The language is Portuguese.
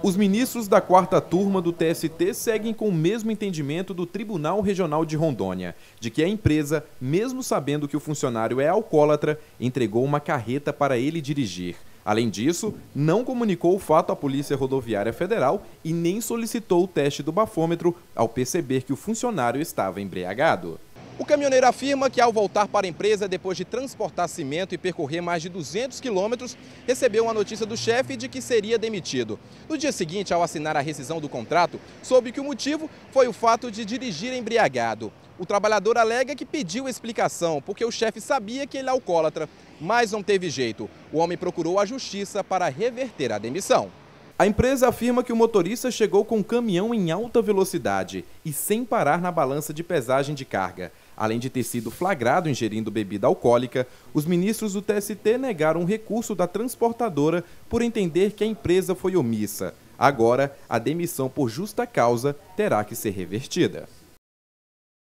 Os ministros da 4ª turma do TST seguem com o mesmo entendimento do Tribunal Regional de Rondônia, de que a empresa, mesmo sabendo que o funcionário é alcoólatra, entregou uma carreta para ele dirigir. Além disso, não comunicou o fato à Polícia Rodoviária Federal e nem solicitou o teste do bafômetro ao perceber que o funcionário estava embriagado. O caminhoneiro afirma que, ao voltar para a empresa depois de transportar cimento e percorrer mais de 200 quilômetros, recebeu uma notícia do chefe de que seria demitido. No dia seguinte, ao assinar a rescisão do contrato, soube que o motivo foi o fato de dirigir embriagado. O trabalhador alega que pediu explicação porque o chefe sabia que ele é alcoólatra, mas não teve jeito. O homem procurou a justiça para reverter a demissão. A empresa afirma que o motorista chegou com um caminhão em alta velocidade e sem parar na balança de pesagem de carga. Além de ter sido flagrado ingerindo bebida alcoólica, os ministros do TST negaram um recurso da transportadora por entender que a empresa foi omissa. Agora, a demissão por justa causa terá que ser revertida.